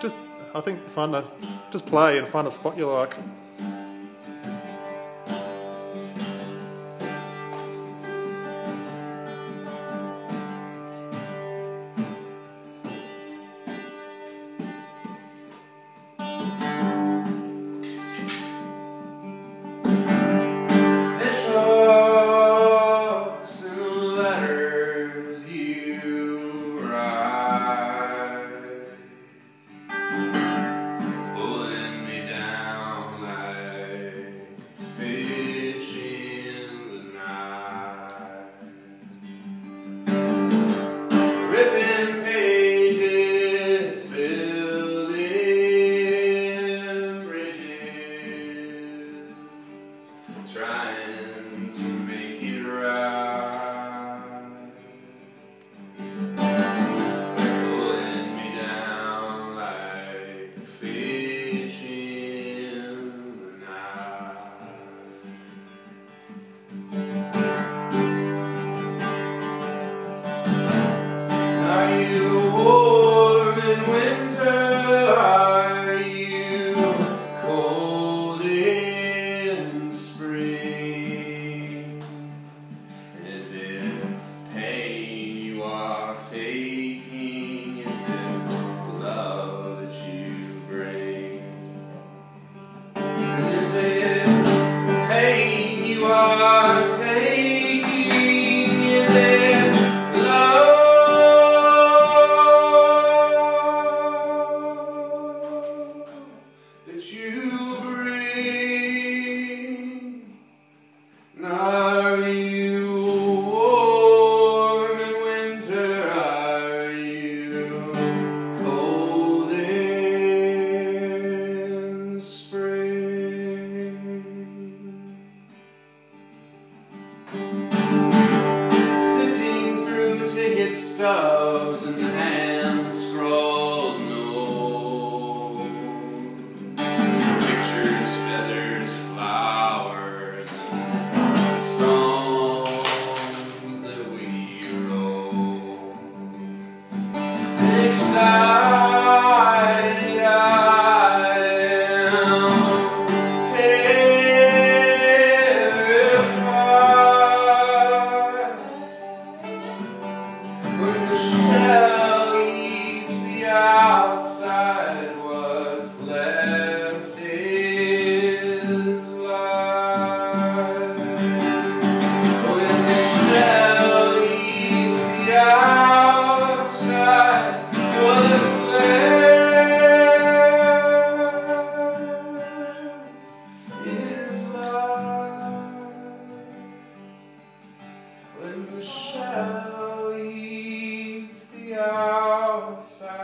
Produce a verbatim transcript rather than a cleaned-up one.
just, I think, find a, just play and find a spot you like. Fishhooks and letters you write, pulling me down like fish in the night, ripping pages, building bridges, trying to make it right, pulling me down like fish in the night. Are you warm in winter? Are you cold in spring? Is it pain you are taking? Is it love that you bring? And is it pain you are taking? Is it love that you bring? Are you warm in winter? Are you cold in spring? Sifting through ticket stubs and hand-scrawled notes, pictures, feathers, flowers, and songs that we wrote. Excited I am, terrified when the shell eats the outside. What's left is life. When the shell eats the outside, what's left is life. When the shell eats the outside.